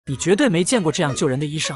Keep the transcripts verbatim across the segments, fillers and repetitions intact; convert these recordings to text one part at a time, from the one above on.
你绝对没见过这样救人的医生。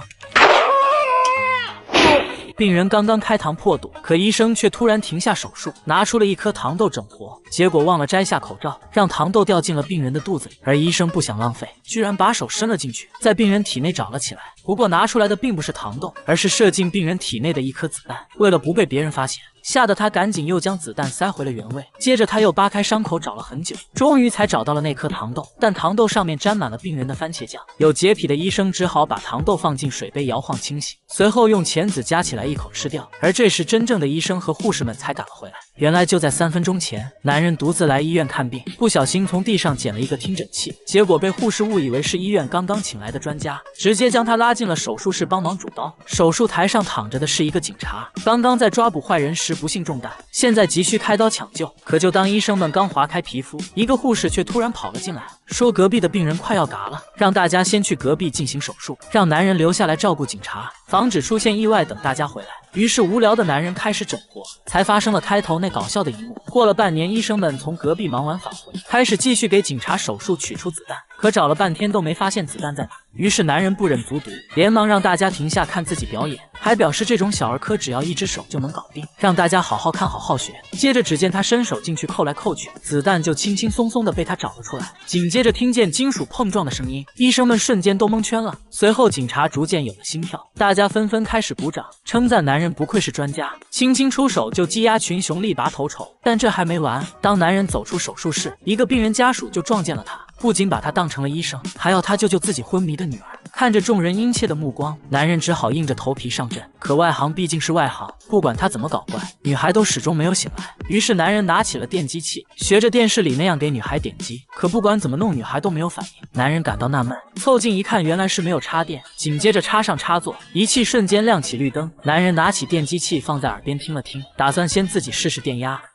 病人刚刚开膛破肚，可医生却突然停下手术，拿出了一颗糖豆整活，结果忘了摘下口罩，让糖豆掉进了病人的肚子里。而医生不想浪费，居然把手伸了进去，在病人体内找了起来。不过拿出来的并不是糖豆，而是射进病人体内的一颗子弹。为了不被别人发现，吓得他赶紧又将子弹塞回了原位。接着他又扒开伤口找了很久，终于才找到了那颗糖豆，但糖豆上面沾满了病人的番茄酱。有洁癖的医生只好把糖豆放进水杯摇晃清洗，随后用钳子夹起来一口吃掉。而这时真正的医生和护士们才赶了回来。原来就在三分钟前，男人独自来医院看病，不小心从地上捡了一个听诊器，结果被护士误以为是医院刚刚请来的专家，直接将他拉进了手术室帮忙主刀。手术台上躺着的是一个警察，刚刚在抓捕坏人时不幸中弹，现在急需开刀抢救。可就当医生们刚划开皮肤，一个护士却突然跑了进来，说隔壁的病人快要嘎了，让大家先去隔壁进行手术，让男人留下来照顾警察，防止出现意外，等大家回来。于是无聊的男人开始整活，才发生了开头那搞笑的一幕。过了半年，医生们从隔壁忙完返回，开始继续给警察手术取出子弹，可找了半天都没发现子弹在哪。于是男人不忍卒读，连忙让大家停下看自己表演，还表示这种小儿科只要一只手就能搞定，让大家好好看好好学。接着只见他伸手进去扣来扣去，子弹就轻轻松松的被他找了出来。紧接着听见金属碰撞的声音，医生们瞬间都蒙圈了。随后警察逐渐有了心跳，大家纷纷开始鼓掌，称赞男人不愧是专家，轻轻出手就击压群雄，力拔头筹。但这还没完，当男人走出手术室，一个病人家属就撞见了他，不仅把他当成了医生，还要他救救自己昏迷的女儿。看着众人殷切的目光，男人只好硬着头皮上阵。可外行毕竟是外行，不管他怎么搞怪，女孩都始终没有醒来。于是男人拿起了电击器，学着电视里那样给女孩点击，可不管怎么弄，女孩都没有反应。男人感到纳闷，凑近一看，原来是没有插电。紧接着插上插座，仪器瞬间亮起绿灯。男人拿起电击器放在耳边听了听，打算先自己试试电压。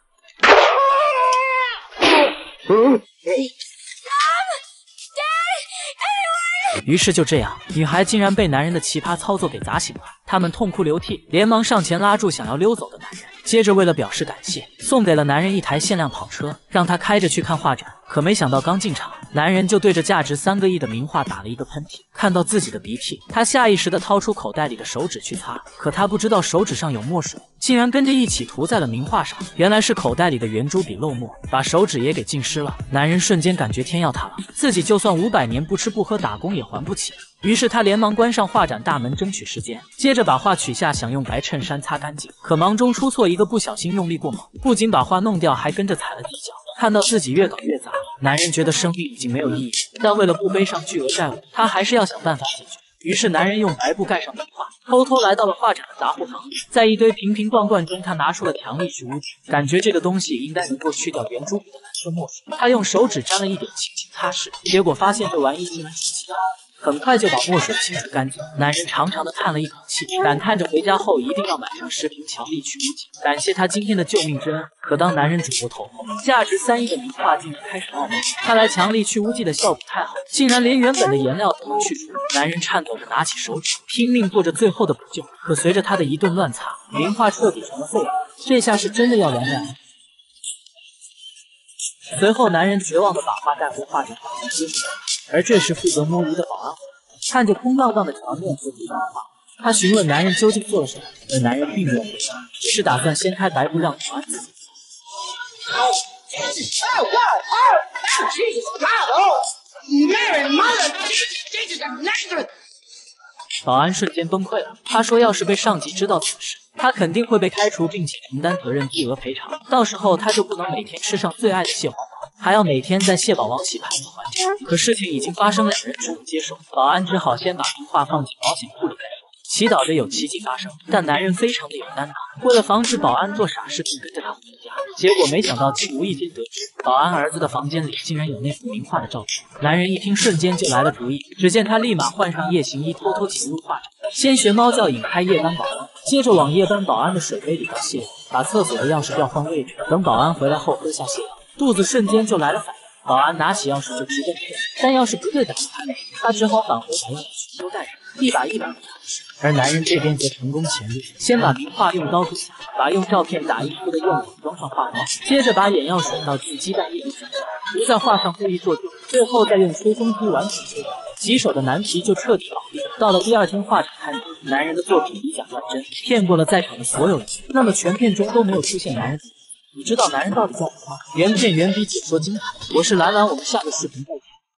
于是就这样，女孩竟然被男人的奇葩操作给砸醒了。他们痛哭流涕，连忙上前拉住想要溜走的男人。接着为了表示感谢，送给了男人一台限量跑车，让他开着去看画展。可没想到刚进场，男人就对着价值三个亿的名画打了一个喷嚏。看到自己的鼻涕，他下意识地掏出口袋里的手指去擦，可他不知道手指上有墨水，竟然跟着一起涂在了名画上。原来是口袋里的圆珠笔漏墨，把手指也给浸湿了。男人瞬间感觉天要塌了，自己就算五百年不吃不喝打工也还不起。于是他连忙关上画展大门，争取时间，接着把画取下，想用白衬衫擦干净。可忙中出错，一个不小心用力过猛，不仅把画弄掉，还跟着踩了地脚。看到自己越搞越砸，男人觉得生命已经没有意义，但为了不背上巨额债务，他还是要想办法解决。于是男人用白布盖上名画，偷偷来到了画展的杂货房，在一堆瓶瓶罐罐中，他拿出了强力去污剂，感觉这个东西应该能够去掉圆珠笔的蓝色墨水。他用手指沾了一点，轻轻擦拭，结果发现这玩意竟然是气弹，很快就把墨水清除干净。男人长长的叹了一口气，感叹着回家后一定要买上十瓶强力去污剂，感谢他今天的救命之恩。可当男人转过头后，价值三亿的名画竟然开始冒冒，看来强力去污剂的效果太好，竟然连原本的颜料都能去除。男人颤抖着拿起手指，拼命做着最后的补救。可随着他的一顿乱擦，名画彻底成了废物。这下是真的要凉凉了。随后男人绝望地把画带回画展放进机上，而这时负责摸鱼的保安看着空荡荡的墙面和几张画，他询问男人究竟做了什么，而男人并没有回答，只是打算掀开白布让保安自己。保安瞬间崩溃了，他说要是被上级知道此事，他肯定会被开除，并且承担责任巨额赔偿，到时候他就不能每天吃上最爱的蟹黄堡，还要每天在蟹堡王洗牌子还钱。可事情已经发生，两人只能接受，保安只好先把名画放进保险库里再说，祈祷着有奇迹发生。但男人非常的有担当，为了防止保安做傻事，并跟着他回家。结果没想到竟无意间得知，保安儿子的房间里竟然有那幅名画的照片。男人一听瞬间就来了主意，只见他立马换上夜行衣，偷偷潜入画展，先学猫叫引开夜班保安，接着往夜班保安的水杯里倒泻药，把厕所的钥匙调换位置，等保安回来后喝下泻药，肚子瞬间就来了反应。保安拿起钥匙就直奔开，但钥匙不对打不开，他只好返回把钥匙全都带上，一把一把给他试。而男人这边则成功潜入，先把名画用刀割下，把用照片打印出的用纸装上画包，接着把眼药水倒进鸡蛋液里，涂在画上故意做旧，最后再用吹风机完成修改。 棘手的难题就彻底搞定。到了第二天画展开幕，男人的作品以假乱真，骗过了在场的所有人。那么全片中都没有出现男人，你知道男人到底叫什么吗？原片原笔解说精彩。我是兰兰，我们下个视频再见。